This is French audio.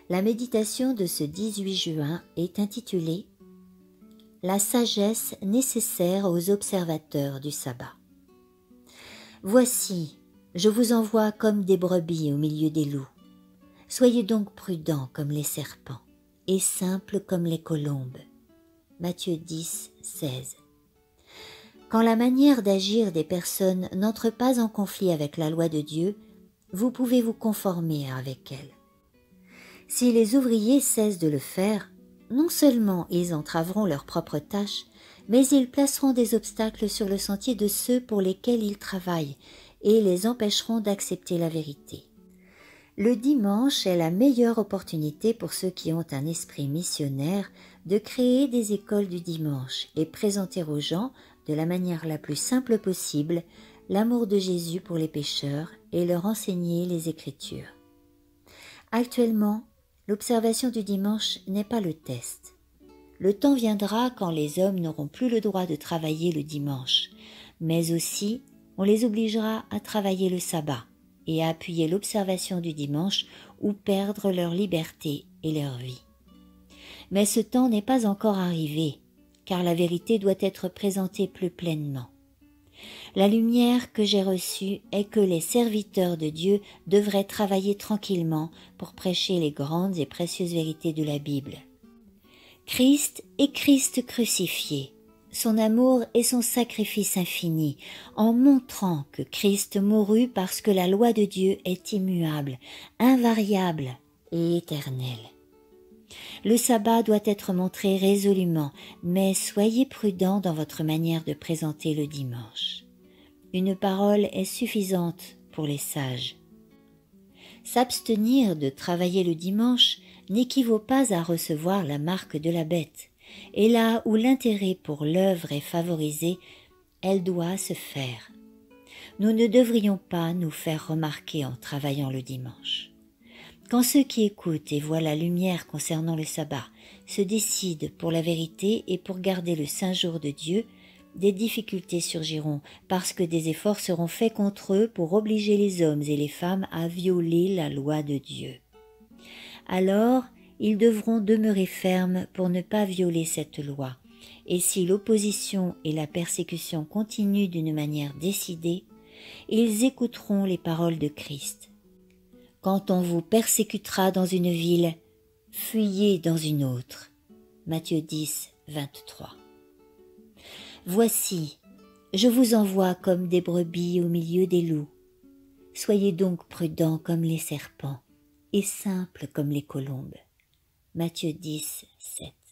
La méditation de ce 18 juin est intitulée « La sagesse nécessaire aux observateurs du sabbat ». Voici, je vous envoie comme des brebis au milieu des loups. Soyez donc prudents comme les serpents et simples comme les colombes. Matthieu 10, 16. Quand la manière d'agir des personnes n'entre pas en conflit avec la loi de Dieu, vous pouvez vous conformer avec elle. Si les ouvriers cessent de le faire, non seulement ils entraveront leurs propres tâches, mais ils placeront des obstacles sur le sentier de ceux pour lesquels ils travaillent et les empêcheront d'accepter la vérité. Le dimanche est la meilleure opportunité pour ceux qui ont un esprit missionnaire de créer des écoles du dimanche et présenter aux gens, de la manière la plus simple possible, l'amour de Jésus pour les pécheurs et leur enseigner les Écritures. Actuellement, l'observation du dimanche n'est pas le test. Le temps viendra quand les hommes n'auront plus le droit de travailler le dimanche, mais aussi on les obligera à travailler le sabbat et à appuyer l'observation du dimanche ou perdre leur liberté et leur vie. Mais ce temps n'est pas encore arrivé, car la vérité doit être présentée plus pleinement. La lumière que j'ai reçue est que les serviteurs de Dieu devraient travailler tranquillement pour prêcher les grandes et précieuses vérités de la Bible. Christ est Christ crucifié, son amour et son sacrifice infini, en montrant que Christ mourut parce que la loi de Dieu est immuable, invariable et éternelle. Le sabbat doit être montré résolument, mais soyez prudents dans votre manière de présenter le dimanche. Une parole est suffisante pour les sages. S'abstenir de travailler le dimanche n'équivaut pas à recevoir la marque de la bête, et là où l'intérêt pour l'œuvre est favorisé, elle doit se faire. Nous ne devrions pas nous faire remarquer en travaillant le dimanche. Quand ceux qui écoutent et voient la lumière concernant le sabbat se décident pour la vérité et pour garder le saint jour de Dieu, des difficultés surgiront parce que des efforts seront faits contre eux pour obliger les hommes et les femmes à violer la loi de Dieu. Alors, ils devront demeurer fermes pour ne pas violer cette loi, et si l'opposition et la persécution continuent d'une manière décidée, ils écouteront les paroles de Christ. Quand on vous persécutera dans une ville, fuyez dans une autre. Matthieu 10, 23. Voici, je vous envoie comme des brebis au milieu des loups. Soyez donc prudents comme les serpents et simples comme les colombes. Matthieu 10, 7.